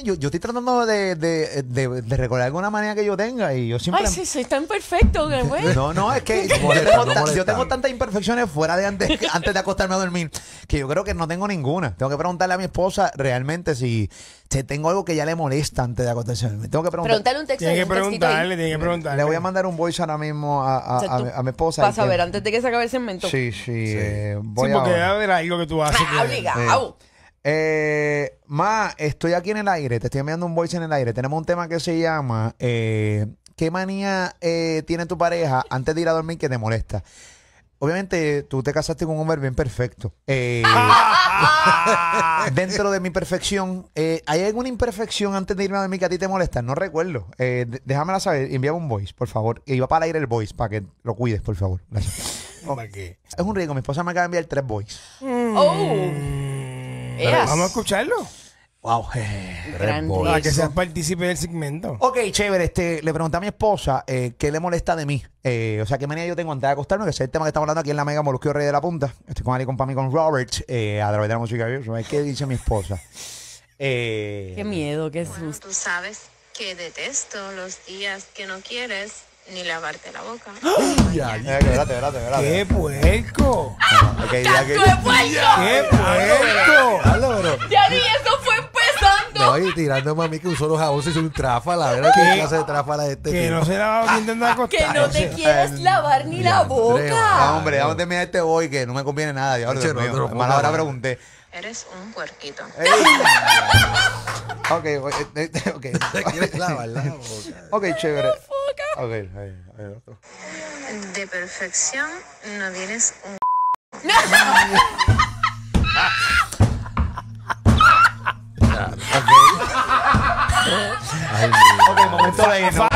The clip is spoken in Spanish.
Yo estoy tratando de recordar alguna manera que yo tenga y yo siempre... Ay, sí, soy tan perfecto, que bueno. No, es que yo tengo tantas imperfecciones fuera de antes de acostarme a dormir que yo creo que no tengo ninguna. Tengo que preguntarle a mi esposa realmente si tengo algo que ya le molesta antes de acostarse a dormir. Tengo que Pregúntale un texto. Tiene que preguntarle. Le voy a mandar un voice ahora mismo a mi esposa. Para saber antes de que se acabe el segmento. Sí. Voy porque debe a... haber algo que tú haces. Obligado. Estoy aquí en el aire, te estoy enviando un voice en el aire. Tenemos un tema que se llama ¿qué manía tiene tu pareja antes de ir a dormir que te molesta? Obviamente tú te casaste con un hombre bien perfecto. Dentro de mi perfección, ¿hay alguna imperfección antes de irme a dormir que a ti te molesta? No recuerdo. Déjamela saber, envíame un voice, por favor. Y va para el aire el voice, para que lo cuides, por favor. Gracias. ¿Para qué? Es un riesgo, mi esposa me acaba de enviar 3 voice. Vamos a escucharlo. Wow. Para que seas partícipe del segmento. Ok, chévere. Le pregunté a mi esposa qué le molesta de mí. O sea, qué manía yo tengo antes de acostarme, que ese es el tema que estamos hablando aquí en la Mega Molusquio Rey de la Punta. Estoy con Ali, con Pami, con Robert, a través de la música. ¿Qué dice mi esposa? Qué miedo, qué Bueno, susto. tú sabes que detesto los días que no quieres ni lavarte la boca. Espérate. ¡Qué puerco! Okay, ¡Canto de puerco! ¡Qué puerco! Ya ni eso fue empezando. No, y tirando a mí que usó los jabones y hizo un tráfala. ¿Verdad qué clase de tráfala es este? Que no se la va intentando acostar. Que no te quieres lavar ni la boca. hombre, vamos a terminar este boy que no me conviene nada. Dios mío. Mala hora pregunté. Eres un puerquito. Ok. ¿Te quieres lavar la boca? Ok, chévere. Ok, otro. De perfección no vienes un... Ok, momento de irnos.